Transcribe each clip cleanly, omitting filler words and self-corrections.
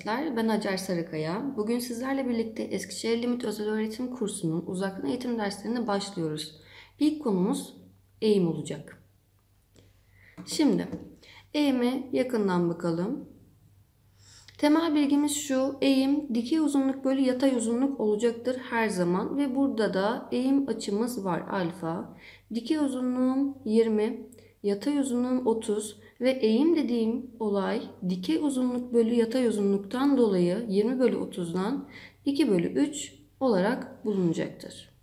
arkadaşlar. Ben Hacer Sarıkaya. Bugün sizlerle birlikte Eskişehir Limit Özel Öğretim Kursu'nun uzaktan eğitim derslerine başlıyoruz. İlk konumuz eğim olacak. Şimdi eğime yakından bakalım. Temel bilgimiz şu: eğim dikey uzunluk bölü yatay uzunluk olacaktır her zaman ve burada da eğim açımız var alfa. Dikey uzunluğum 20, yatay uzunluğum 30 ve eğim dediğim olay dikey uzunluk bölü yatay uzunluktan dolayı 20 bölü 30'dan 2 bölü 3 olarak bulunacaktır.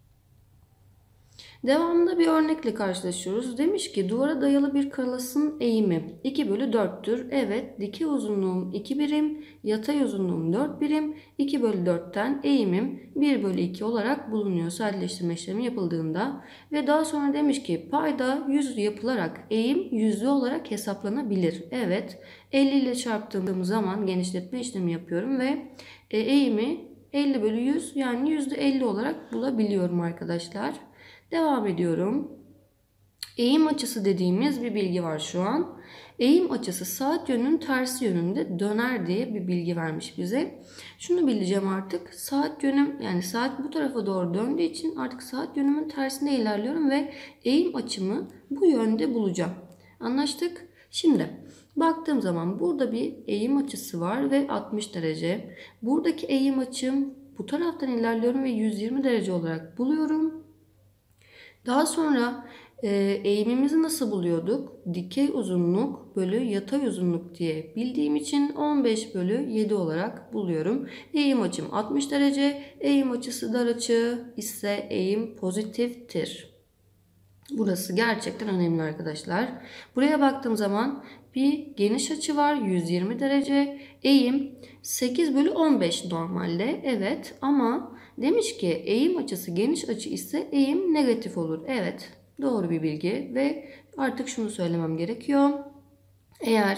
Devamında bir örnekle karşılaşıyoruz. Demiş ki duvara dayalı bir kalasın eğimi 2 bölü 4'tür. Evet, dikey uzunluğum 2 birim, yatay uzunluğum 4 birim. 2 bölü 4'ten eğimim 1 bölü 2 olarak bulunuyor sadeleştirme işlemi yapıldığında. Ve daha sonra demiş ki payda 100 yapılarak eğim yüzde olarak hesaplanabilir. Evet, 50 ile çarptığım zaman genişletme işlemi yapıyorum ve eğimi 50 bölü 100 yani %50 olarak bulabiliyorum arkadaşlar. Devam ediyorum. Eğim açısı dediğimiz bir bilgi var şu an. Eğim açısı saat yönünün tersi yönünde döner diye bir bilgi vermiş bize. Şunu bileceğim artık. Saat yönüm, yani saat bu tarafa doğru döndüğü için artık saat yönümün tersinde ilerliyorum ve eğim açımı bu yönde bulacağım. Anlaştık? Şimdi baktığım zaman burada bir eğim açısı var ve 60 derece. Buradaki eğim açım bu taraftan ilerliyorum ve 120 derece olarak buluyorum. Daha sonra eğimimizi nasıl buluyorduk? Dikey uzunluk bölü yatay uzunluk diye bildiğim için 15 bölü 7 olarak buluyorum. Eğim açım 60 derece, eğim açısı dar açı ise eğim pozitiftir. Burası gerçekten önemli arkadaşlar. Buraya baktığım zaman bir geniş açı var 120 derece. Eğim 8 bölü 15 normalde. Evet, ama demiş ki eğim açısı geniş açı ise eğim negatif olur. Evet, doğru bir bilgi ve artık şunu söylemem gerekiyor. Eğer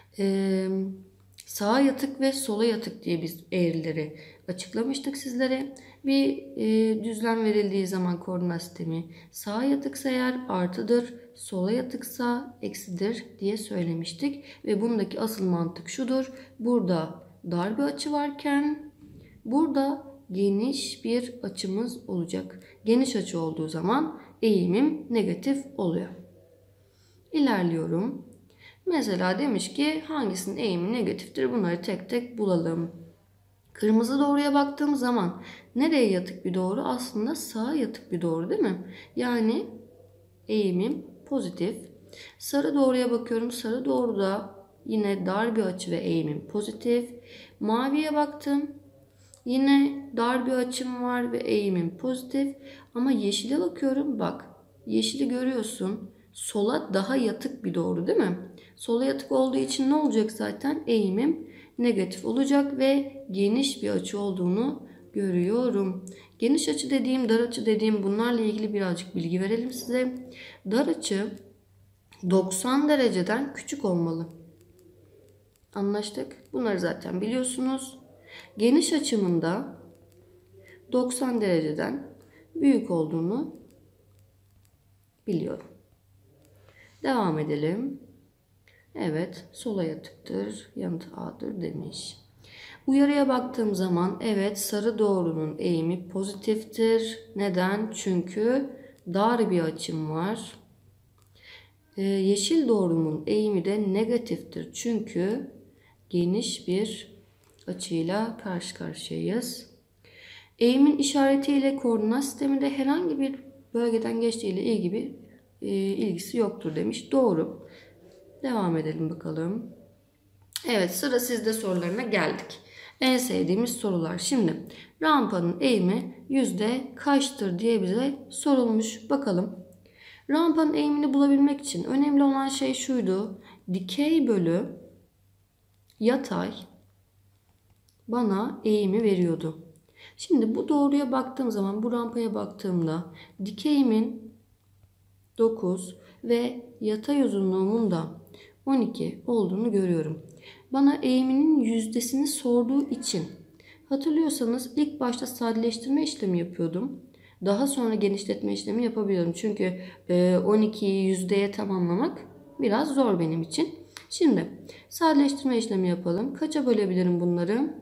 sağa yatık ve sola yatık diye biz eğrileri açıklamıştık sizlere. Bir düzlem verildiği zaman koordinat sistemi sağa yatıksa eğer artıdır, sola yatıksa eksidir diye söylemiştik. Ve bundaki asıl mantık şudur: burada dar bir açı varken burada geniş bir açımız olacak. Geniş açı olduğu zaman eğimim negatif oluyor. İlerliyorum. Mesela demiş ki hangisinin eğimi negatiftir? Bunları tek tek bulalım. Kırmızı doğruya baktığım zaman nereye yatık bir doğru? Aslında sağa yatık bir doğru, değil mi? Yani eğimim pozitif. Sarı doğruya bakıyorum. Sarı doğruda yine dar bir açı ve eğimim pozitif. Maviye baktım. Yine dar bir açım var ve eğimim pozitif. Ama yeşile bakıyorum. Bak, yeşili görüyorsun. Sola daha yatık bir doğru, değil mi? Sola yatık olduğu için ne olacak zaten? Eğimim negatif olacak ve geniş bir açı olduğunu görüyorum. Geniş açı dediğim, dar açı dediğim, bunlarla ilgili birazcık bilgi verelim size. Dar açı 90 dereceden küçük olmalı. Anlaştık. Bunları zaten biliyorsunuz. Geniş açımın da 90 dereceden büyük olduğunu biliyorum. Devam edelim. Evet, sola yatıktır, yanıt A'dır demiş. Uyarıya baktığım zaman evet, sarı doğrunun eğimi pozitiftir. Neden? Çünkü dar bir açım var. Yeşil doğrumun eğimi de negatiftir. Çünkü geniş bir açıyla karşı karşıyayız. Eğimin işaretiyle koordinat sisteminde herhangi bir bölgeden geçtiğiyle ilgisi yoktur demiş. Doğru. Devam edelim bakalım. Evet, sıra sizde sorularına geldik. En sevdiğimiz sorular. Şimdi rampanın eğimi yüzde kaçtır diye bize sorulmuş. Bakalım. Rampanın eğimini bulabilmek için önemli olan şey şuydu: dikey bölü yatay bana eğimi veriyordu. Şimdi bu doğruya baktığım zaman, bu rampaya baktığımda dikeyimin 9 ve yatay uzunluğumun da 12 olduğunu görüyorum. Bana eğiminin yüzdesini sorduğu için, hatırlıyorsanız ilk başta sadeleştirme işlemi yapıyordum. Daha sonra genişletme işlemi yapabiliyorum. Çünkü 12'yi yüzdeye tamamlamak biraz zor benim için. Şimdi sadeleştirme işlemi yapalım. Kaça bölebilirim bunları?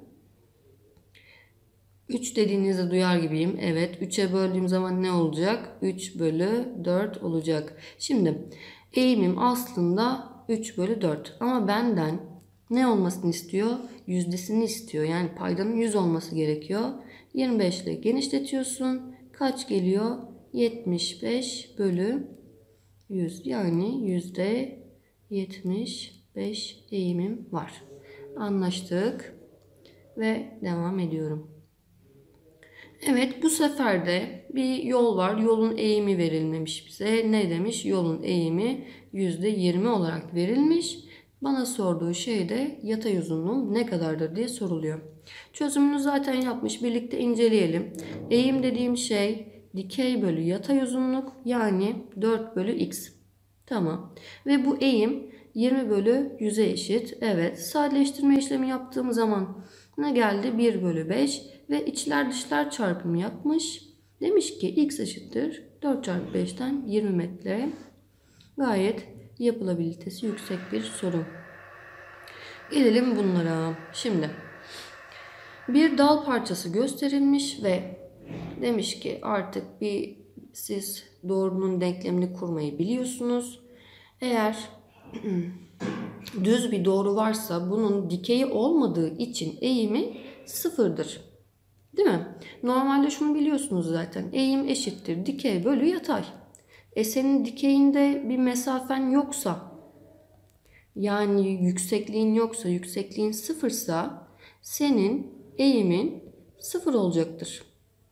3 dediğinizi duyar gibiyim. Evet, 3'e böldüğüm zaman ne olacak? 3 bölü 4 olacak. Şimdi eğimim aslında 3 bölü 4. Ama benden ne olmasını istiyor? Yüzdesini istiyor. Yani paydanın 100 olması gerekiyor. 25 ile genişletiyorsun. Kaç geliyor? 75 bölü 100. Yani %75 eğimim var. Anlaştık. Ve devam ediyorum. Evet, bu sefer de bir yol var. Yolun eğimi verilmemiş bize. Ne demiş? Yolun eğimi %20 olarak verilmiş. Bana sorduğu şey de yatay uzunluğum ne kadardır diye soruluyor. Çözümünü zaten yapmış. Birlikte inceleyelim. Eğim dediğim şey dikey bölü yatay uzunluk, yani 4 bölü x. Tamam. Ve bu eğim 20 bölü 100'e eşit. Evet. Sadeleştirme işlemi yaptığım zaman ne geldi? 1 bölü 5 ve içler dışlar çarpımı yapmış. Demiş ki x eşittir 4 çarpı 5'ten 20 metre. Gayet yapılabilitesi yüksek bir soru. Gelelim bunlara. Şimdi bir dal parçası gösterilmiş ve demiş ki artık siz doğrunun denklemini kurmayı biliyorsunuz. Eğer düz bir doğru varsa bunun dikeyi olmadığı için eğimi sıfırdır. Değil mi? Normalde şunu biliyorsunuz zaten. Eğim eşittir dikey bölü yatay. Senin dikeyinde bir mesafen yoksa, yani yüksekliğin yoksa, yüksekliğin sıfırsa senin eğimin sıfır olacaktır.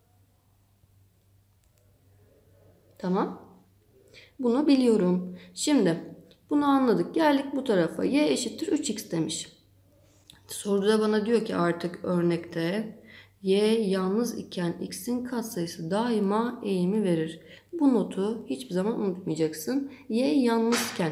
Tamam. Bunu biliyorum. Şimdi bunu anladık. Geldik bu tarafa. Y eşittir 3x demiş. Soruda bana diyor ki artık örnekte y yalnız iken x'in katsayısı daima eğimi verir. Bu notu hiçbir zaman unutmayacaksın. Y yalnızken.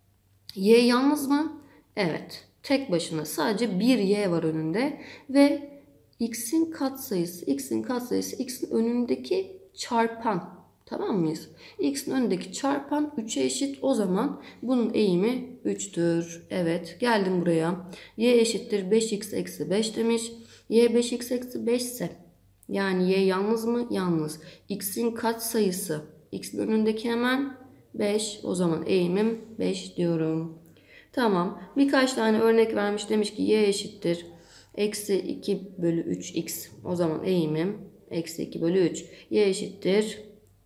Y yalnız mı? Evet. Tek başına sadece bir y var önünde ve x'in katsayısı x'in önündeki çarpan. Tamam mıyız? X'in önündeki çarpan 3'e eşit. O zaman bunun eğimi 3'tür. Evet, geldim buraya. Y eşittir 5x eksi 5 demiş. Y 5x eksi 5 ise, yani y yalnız mı? Yalnız. X'in katsayısı. X'in önündeki hemen 5. O zaman eğimim 5 diyorum. Tamam. Birkaç tane örnek vermiş. Demiş ki y eşittir eksi 2 bölü 3x. O zaman eğimim eksi 2 bölü 3. Y eşittir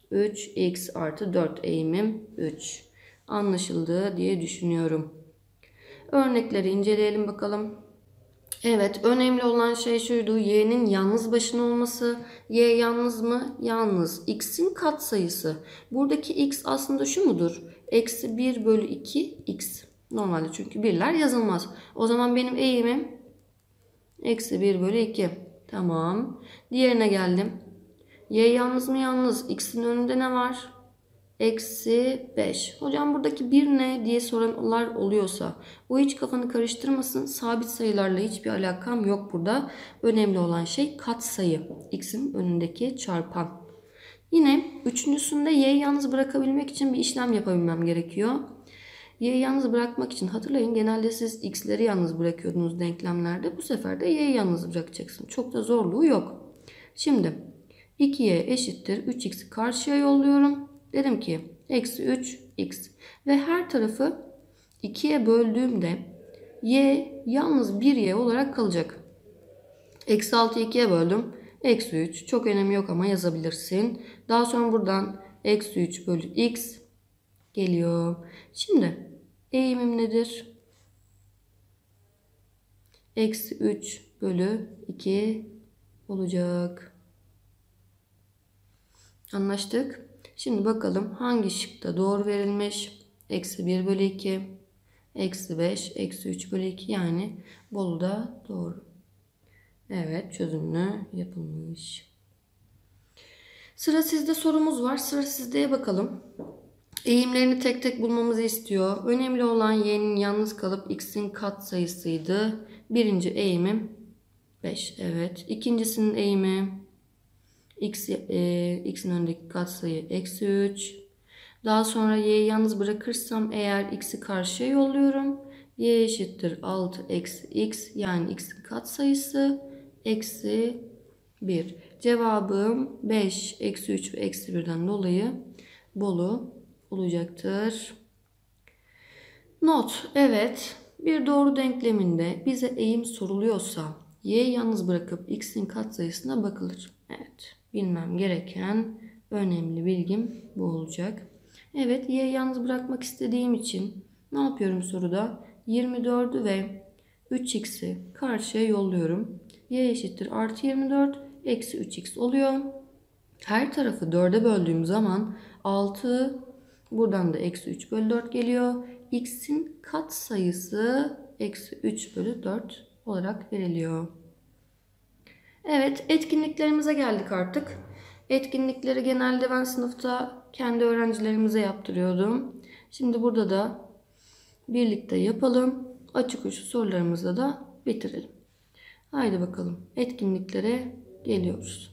3x artı 4, eğimim 3. Anlaşıldı diye düşünüyorum. Örnekleri inceleyelim bakalım. Evet, önemli olan şey şuydu. Y'nin yalnız başına olması. Y yalnız mı? Yalnız. X'in katsayısı. Buradaki x aslında şu mudur? Eksi 1 bölü 2 x. Normalde çünkü birler yazılmaz. O zaman benim eğimim eksi 1 bölü 2. Tamam. Diğerine geldim. Y yalnız mı? Yalnız. X'in önünde ne var? Eksi 5. Hocam buradaki 1 ne diye soranlar oluyorsa bu hiç kafanı karıştırmasın. Sabit sayılarla hiçbir alakam yok burada. Önemli olan şey katsayı. X'in önündeki çarpan. Yine üçüncüsünde y'yi yalnız bırakabilmek için bir işlem yapabilmem gerekiyor. Y'yi yalnız bırakmak için hatırlayın, genelde siz x'leri yalnız bırakıyordunuz denklemlerde. Bu sefer de y'yi yalnız bırakacaksın. Çok da zorluğu yok. Şimdi 2y eşittir 3x'i karşıya yolluyorum. Dedim ki eksi 3x ve her tarafı 2'ye böldüğümde y yalnız 1y olarak kalacak. Eksi 6'yı 2'ye böldüm. Eksi 3. Çok önemi yok ama yazabilirsin. Daha sonra buradan eksi 3 bölü x geliyor. Şimdi eğimim nedir? Eksi 3 bölü 2 olacak. Anlaştık. Şimdi bakalım hangi şıkta doğru verilmiş? Eksi 1 bölü 2, eksi 5, eksi 3 bölü 2, yani Bolu'da doğru. Evet, çözümlü yapılmış. Sıra sizde sorumuz var. Sıra sizdeye bakalım. Eğimlerini tek tek bulmamızı istiyor. Önemli olan y'nin yalnız kalıp x'in katsayısıydı. Birinci eğimim 5. Evet. İkincisinin eğimi x'in önündeki katsayı eksi 3. Daha sonra y'yi yalnız bırakırsam eğer x'i karşıya yolluyorum. Y eşittir 6 eksi x, yani x'in katsayısı eksi 1. Cevabım 5, eksi 3 ve eksi 1'den dolayı Bolu olacaktır. Not. Evet. Bir doğru denkleminde bize eğim soruluyorsa y'yi yalnız bırakıp x'in katsayısına bakılır. Evet. Bilmem gereken önemli bilgim bu olacak. Evet. Y'yi yalnız bırakmak istediğim için ne yapıyorum soruda? 24'ü ve 3x'i karşıya yolluyorum. Y eşittir artı 24 eksi 3x oluyor. Her tarafı 4'e böldüğüm zaman 6, buradan da eksi 3 bölü 4 geliyor. X'in katsayısı eksi 3 bölü 4 olarak veriliyor. Evet, etkinliklerimize geldik artık. Etkinlikleri genelde ben sınıfta kendi öğrencilerimize yaptırıyordum. Şimdi burada da birlikte yapalım. Açık uçlu sorularımızla da bitirelim. Haydi bakalım, etkinliklere geliyoruz.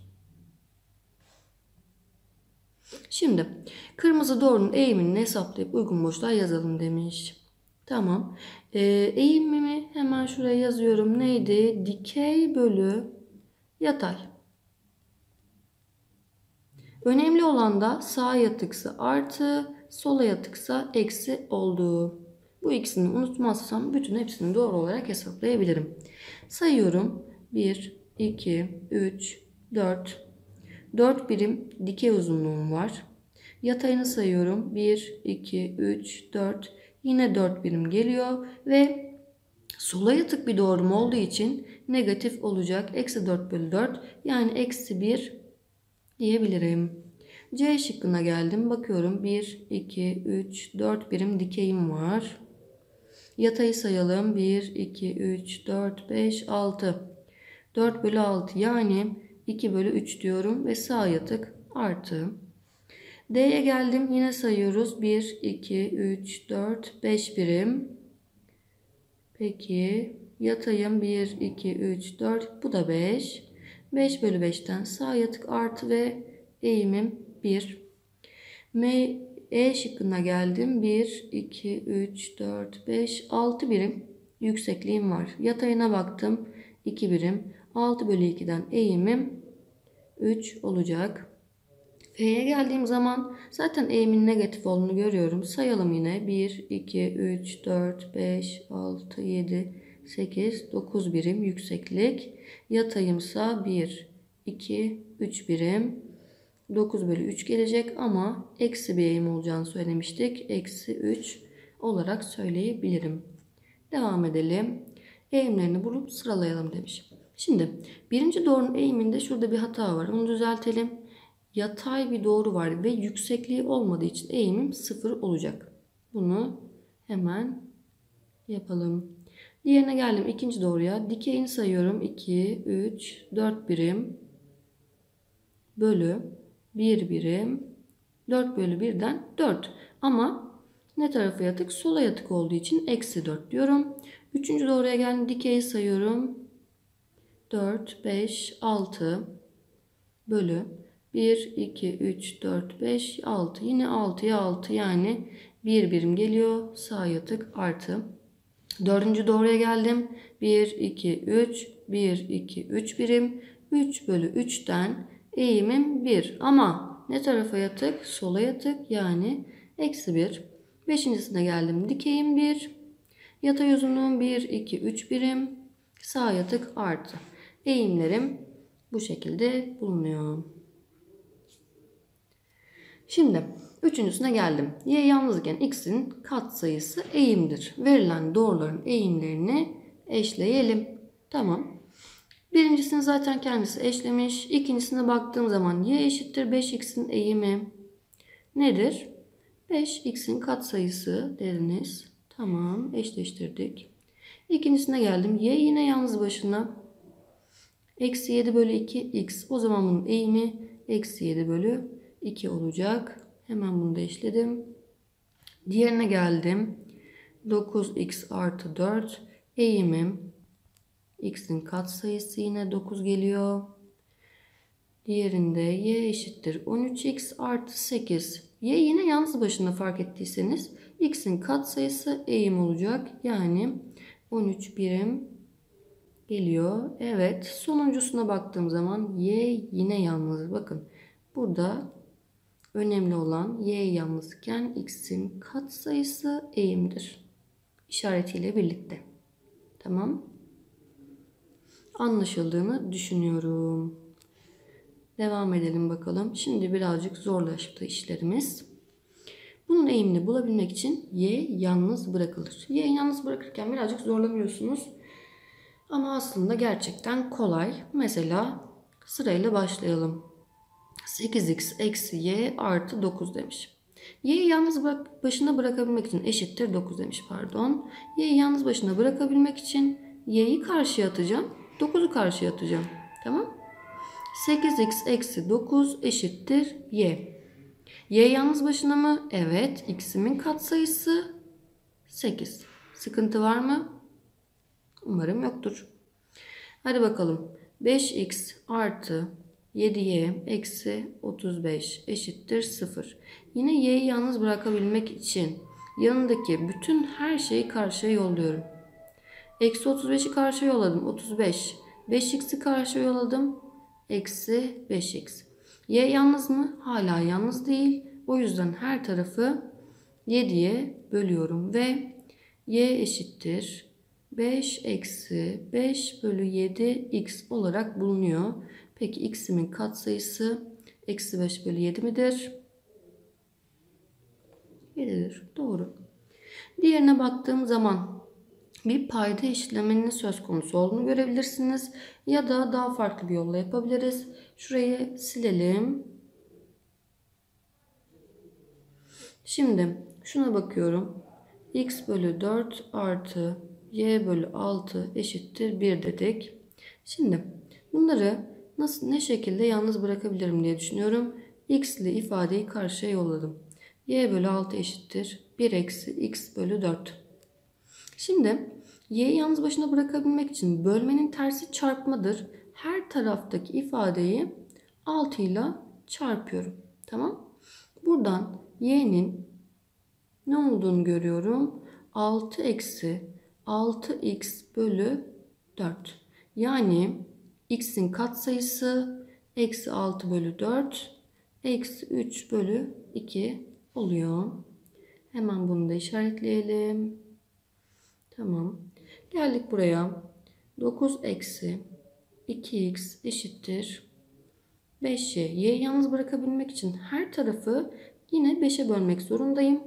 Şimdi kırmızı doğrunun eğimini hesaplayıp uygun boşluğa yazalım demiş. Tamam. Eğimimi hemen şuraya yazıyorum. Neydi? Dikey bölü yatay. Önemli olan da sağa yatıksa artı, sola yatıksa eksi olduğu. Bu ikisini unutmazsam bütün hepsini doğru olarak hesaplayabilirim. Sayıyorum. 1, 2, 3, 4. 4 birim dikey uzunluğum var. Yatayını sayıyorum. 1, 2, 3, 4. Yine 4 birim geliyor ve sola yatık bir doğrum olduğu için negatif olacak. Eksi 4 bölü 4, yani eksi 1 diyebilirim. C şıkkına geldim. Bakıyorum. 1, 2, 3, 4 birim dikeyim var. Yatayı sayalım. 1, 2, 3, 4, 5, 6. 4 bölü 6, yani 2 bölü 3 diyorum ve sağ yatık artı. D'ye geldim. Yine sayıyoruz. 1, 2, 3, 4, 5 birim. Peki yatayım 1, 2, 3, 4. Bu da 5. 5 bölü 5'ten sağ yatık artı ve eğimim 1. E şıkkına geldim. 1, 2, 3, 4, 5, 6 birim yüksekliğim var. Yatayına baktım. 2 birim. 6 bölü 2'den eğimim 3 olacak. F'ye geldiğim zaman zaten eğimin negatif olduğunu görüyorum. Sayalım yine. 1, 2, 3, 4, 5, 6, 7, 8, 9 birim yükseklik. Yatayımsa 1, 2, 3 birim. 9 bölü 3 gelecek ama eksi bir eğim olacağını söylemiştik. Eksi 3 olarak söyleyebilirim. Devam edelim. Eğimlerini bulup sıralayalım demiş. Şimdi birinci doğrunun eğiminde şurada bir hata var. Onu düzeltelim. Yatay bir doğru var ve yüksekliği olmadığı için eğimim 0 olacak. Bunu hemen yapalım. Diğerine geldim, ikinci doğruya. Dikeyini sayıyorum. 2, 3, 4 birim bölü 1 birim. 4 bölü 1'den 4. Ama ne tarafa yatık? Sola yatık olduğu için eksi 4 diyorum. Üçüncü doğruya geldim. Dikeyi sayıyorum. 4, 5, 6 bölü 1, 2, 3, 4, 5, 6. Yine 6'ya 6, yani 1 birim geliyor. Sağ yatık artı. Dördüncü doğruya geldim. 1, 2, 3. 1, 2, 3 birim. 3 bölü 3'ten eğimim 1. Ama ne tarafa yatık? Sola yatık, yani eksi 1. Beşincisine geldim. Dikeyim 1. Yatay uzunluğum 1, 2, 3 birim. Sağ yatık artı. Eğimlerim bu şekilde bulunuyor. Şimdi üçüncüsüne geldim. Y yalnızken x'in katsayısı eğimdir. Verilen doğruların eğimlerini eşleyelim. Tamam. Birincisini zaten kendisi eşlemiş. İkincisine baktığım zaman y eşittir 5x'in eğimi nedir? 5x'in katsayısı deriniz. Tamam, eşleştirdik. İkincisine geldim. Y yine yalnız başına. Eksi 7 bölü 2 x. O zaman bunun eğimi eksi 7 bölü 2 olacak. Hemen bunu da eşledim. Diğerine geldim. 9x artı 4. Eğimim x'in katsayısı yine 9 geliyor. Diğerinde y eşittir 13x artı 8. Y yine yalnız başına fark ettiyseniz x'in katsayısı eğim olacak. Yani 13 birim geliyor. Evet, sonuncusuna baktığım zaman y yine yalnız. Bakın burada önemli olan y yalnızken x'in katsayısı eğimdir. İşaretiyle birlikte. Tamam. Anlaşıldığını düşünüyorum. Devam edelim bakalım. Şimdi birazcık zorlaştı işlerimiz. Bunun eğimini bulabilmek için y yalnız bırakılır. Y'yi yalnız bırakırken birazcık zorlanıyorsunuz. Ama aslında gerçekten kolay. Mesela sırayla başlayalım. 8x eksi y artı 9 demiş. Y'yi yalnız başına bırakabilmek için eşittir 9 demiş, pardon. Y'yi yalnız başına bırakabilmek için y'yi karşıya atacağım. 9'u karşıya atacağım. Tamam. 8x eksi 9 eşittir y. Y yalnız başına mı? Evet. X'imin katsayısı 8. Sıkıntı var mı? Umarım yoktur. Hadi bakalım. 5x artı 7y eksi 35 eşittir 0. Yine y'yi yalnız bırakabilmek için yanındaki bütün her şeyi karşıya yolluyorum. Eksi 35'i karşıya yolladım. 35. 5x'i karşıya yolladım. Eksi 5x. Y yalnız mı? Hala yalnız değil. O yüzden her tarafı 7'ye bölüyorum ve y eşittir 5 eksi 5 bölü 7 x olarak bulunuyor. Peki x'imin katsayısı eksi 5 bölü 7 midir? 7'dir. Doğru. Diğerine baktığım zaman bir payda işleminin söz konusu olduğunu görebilirsiniz. Ya da daha farklı bir yolla yapabiliriz. Şurayı silelim. Şimdi şuna bakıyorum. X bölü 4 artı y bölü 6 eşittir 1 dedik. Şimdi bunları ne şekilde yalnız bırakabilirim diye düşünüyorum. X'li ifadeyi karşıya yolladım. Y bölü 6 eşittir 1 eksi x bölü 4. Şimdi y'yi yalnız başına bırakabilmek için bölmenin tersi çarpmadır. Her taraftaki ifadeyi 6 ile çarpıyorum. Tamam. Buradan y'nin ne olduğunu görüyorum. 6 eksi 6x bölü 4. Yani x'in katsayısı eksi 6 bölü 4 eksi 3 bölü 2 oluyor. Hemen bunu da işaretleyelim. Tamam. Geldik buraya. 9 eksi 2x eşittir 5y. Y'yi yalnız bırakabilmek için her tarafı yine 5'e bölmek zorundayım.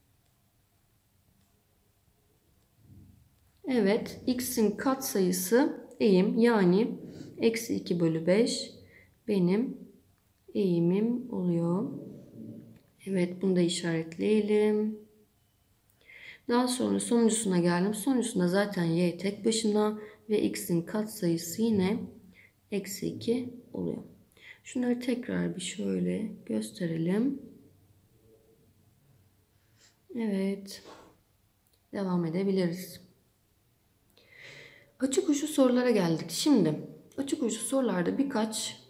Evet. X'in katsayısı eğim, yani eksi 2 bölü 5 benim eğimim oluyor. Evet. Bunu da işaretleyelim. Daha sonra sonuncusuna geldim. Sonuncusunda zaten y tek başına ve x'in katsayısı yine eksi 2 oluyor. Şunları tekrar bir şöyle gösterelim. Evet. Devam edebiliriz. Açık uçlu sorulara geldik. Şimdi açık uçlu sorularda birkaç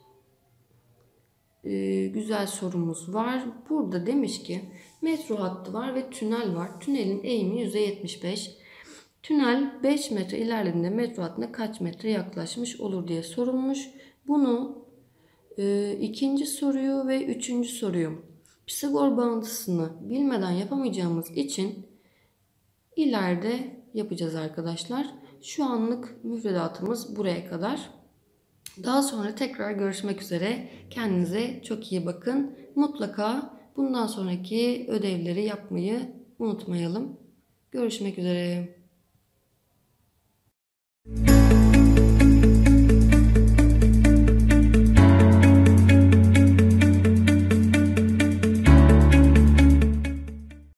güzel sorumuz var. Burada demiş ki metro hattı var ve tünel var. Tünelin eğimi %75. Tünel 5 metre ilerlediğinde metro hattına kaç metre yaklaşmış olur diye sorulmuş. Bunu ikinci soruyu ve üçüncü soruyu Pisagor bağıntısını bilmeden yapamayacağımız için ileride yapacağız arkadaşlar. Şu anlık müfredatımız buraya kadar. Daha sonra tekrar görüşmek üzere. Kendinize çok iyi bakın. Mutlaka bundan sonraki ödevleri yapmayı unutmayalım. Görüşmek üzere.